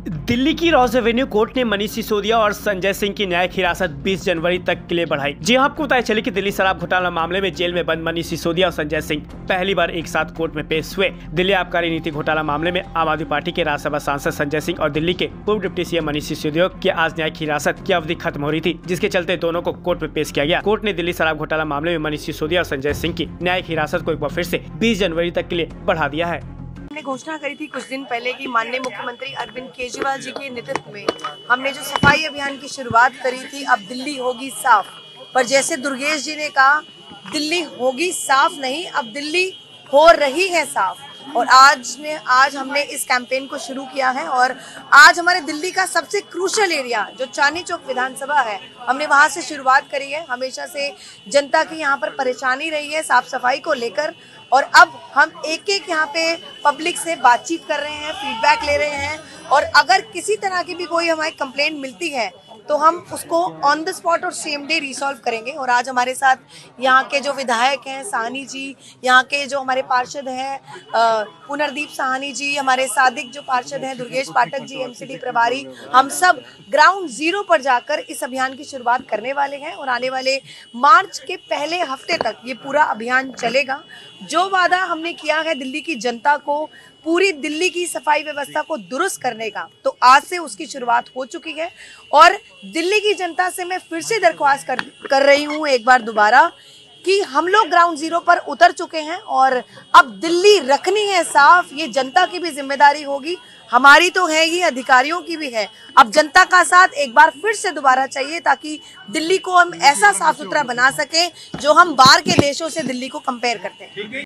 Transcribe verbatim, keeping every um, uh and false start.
दिल्ली की Ross Avenue court ने मनीष सिसोदिया और संजय सिंह की न्यायिक हिरासत बीस जनवरी तक के लिए बढ़ाई। जी हां, आपको बताया चले कि दिल्ली शराब घोटाला मामले में जेल में बंद मनीष सिसोदिया और संजय सिंह पहली बार एक साथ कोर्ट में पेश हुए। दिल्ली आबकारी नीति घोटाला मामले में आम आदमी पार्टी के राज्यसभा सांसद संजय सिंह और दिल्ली के पूर्व डिप्टी सीएम मनीष सिसोदिया की आज न्यायिक हिरासत की अवधि खत्म हो रही थी, जिसके चलते दोनों को कोर्ट में पेश किया गया। कोर्ट ने दिल्ली शराब घोटाला मामले में मनीष सिसोदिया और संजय सिंह की न्यायिक हिरासत को एक बार फिर से बीस जनवरी तक के लिए बढ़ा दिया है। हमने घोषणा करी थी कुछ दिन पहले कि माननीय मुख्यमंत्री अरविंद केजरीवाल जी के नेतृत्व में हमने जो सफाई अभियान की शुरुआत करी थी, अब दिल्ली होगी साफ। पर जैसे दुर्गेश जी ने कहा, दिल्ली होगी साफ नहीं, अब दिल्ली हो रही है साफ। और आज ने आज हमने इस कैंपेन को शुरू किया है और आज हमारे दिल्ली का सबसे क्रूशियल एरिया जो चांदनी चौक विधानसभा है, हमने वहां से शुरुआत करी है। हमेशा से जनता की यहाँ पर परेशानी रही है साफ सफाई को लेकर, और अब हम एक एक यहाँ पे पब्लिक से बातचीत कर रहे हैं, फीडबैक ले रहे हैं, और अगर किसी तरह की भी कोई हमारी कंप्लेंट मिलती है तो हम उसको ऑन द स्पॉट और सेम डे रिसॉल्व करेंगे। और आज हमारे साथ यहाँ के जो विधायक हैं साहनी जी, यहाँ के जो हमारे पार्षद हैं पुनर्दीप साहनी जी, हमारे सादिक जो पार्षद हैं दुर्गेश पाठक जी, एमसीडी प्रभारी, हम सब ग्राउंड जीरो पर जाकर इस अभियान की शुरुआत करने वाले हैं। और आने वाले मार्च के पहले हफ्ते तक ये पूरा अभियान चलेगा। जो वादा हमने किया है दिल्ली की जनता को, पूरी दिल्ली की सफाई व्यवस्था को दुरुस्त करने का, तो आज से उसकी शुरुआत हो चुकी है। और दिल्ली की जनता से मैं फिर से दरख्वास्त कर, कर रही हूँ एक बार दोबारा कि हम लोग ग्राउंड जीरो पर उतर चुके हैं और अब दिल्ली रखनी है साफ। ये जनता की भी जिम्मेदारी होगी, हमारी तो है ही, अधिकारियों की भी है। अब जनता का साथ एक बार फिर से दोबारा चाहिए ताकि दिल्ली को हम ऐसा साफ सुथरा बना सकें जो हम बाहर के देशों से दिल्ली को कंपेयर करते हैं।